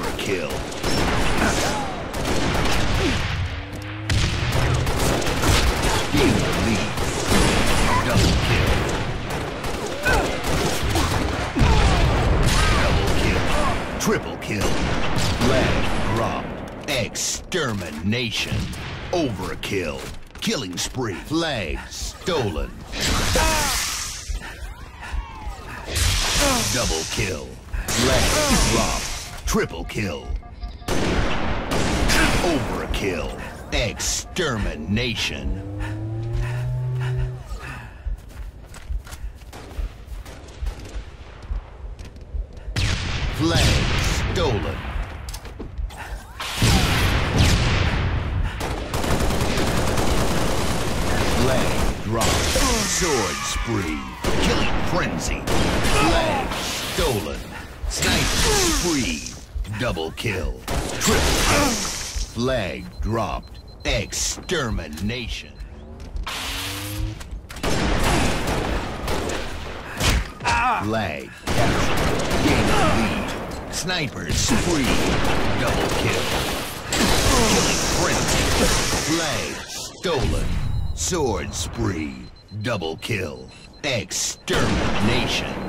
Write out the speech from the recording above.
Overkill. Gain the lead. Double kill. Double kill. Triple kill. Flag dropped. Extermination. Overkill. Killing spree. Flag stolen. Double kill. Flag dropped. Triple kill. Overkill. Extermination. Flag stolen. Flag dropped. Sword spree. Killing frenzy. Flag stolen. Sniper spree. Double kill. Triple kill. Flag dropped. Extermination. Flag captured. Gain the lead. Sniper spree. Double kill. Killing frenzy. Flag stolen. Sword spree. Double kill. Extermination.